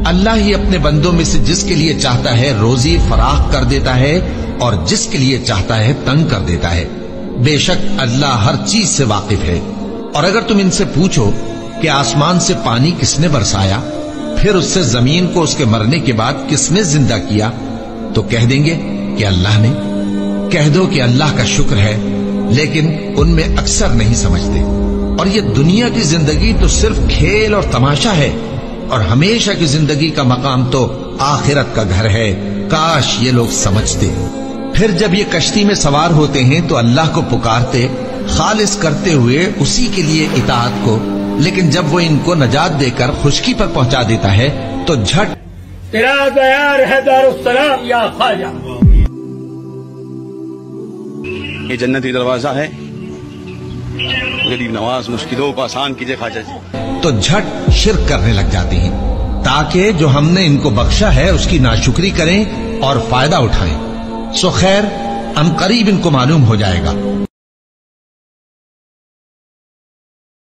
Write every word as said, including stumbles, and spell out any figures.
اللہ ہی اپنے بندوں میں سے جس کے لیے چاہتا ہے روزی فراخ کر دیتا ہے اور جس کے لیے چاہتا ہے تنگ کر دیتا ہے. بے شک اللہ ہر چیز سے واقف ہے. اور اگر تم ان سے پوچھو کہ آسمان سے پانی کس نے برسایا، پھر اس سے زمین کو اس کے مرنے کے بعد کس نے زندہ کیا، تو کہہ دیں گے کہ اللہ نے. کہہ دو کہ اللہ کا شکر ہے، لیکن ان میں اکثر نہیں سمجھتے. اور یہ دنیا کی زندگی تو صرف کھیل اور تماشا ہے، اور ہمیشہ کی زندگی کا مقام تو آخرت کا گھر ہے. کاش یہ لوگ سمجھتے. پھر جب یہ کشتی میں سوار ہوتے ہیں تو اللہ کو پکارتے، خالص کرتے ہوئے اسی کے لیے اطاعت کو، لیکن جب وہ ان کو نجات دے کر خشکی پر پہنچا دیتا ہے تو جھٹ تیرا دیار ہے دار السلام یا خواجہ. یہ جنتی دروازہ ہے، غریب نواز مشکلوں کو آسان کیجئے خواجہ جی. تو جھٹ شرک کرنے لگ جاتے ہیں تاکہ جو ہم نے ان کو بخشا ہے اس کی ناشکری کریں اور فائدہ اٹھائیں. سو خیر ان قریب ان کو معلوم ہو جائے گا